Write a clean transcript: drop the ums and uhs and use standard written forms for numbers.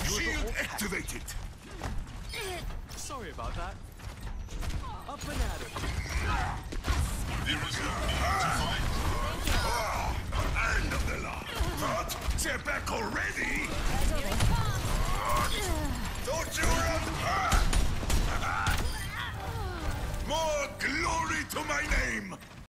Shield activated. Sorry about that. Up and at it. There is no need to fight. End of the line. What? They're back already?